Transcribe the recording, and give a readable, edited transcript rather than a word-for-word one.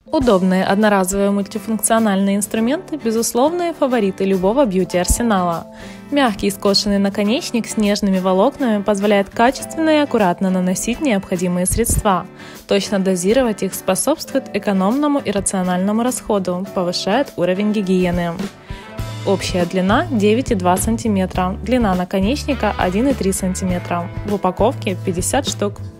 Удобные одноразовые мультифункциональные инструменты – безусловные фавориты любого бьюти-арсенала. Мягкий скошенный наконечник с нежными волокнами позволяет качественно и аккуратно наносить необходимые средства. Точно дозировать их способствует экономному и рациональному расходу, повышает уровень гигиены. Общая длина 9,2 см, длина наконечника 1,3 см, в упаковке 50 штук.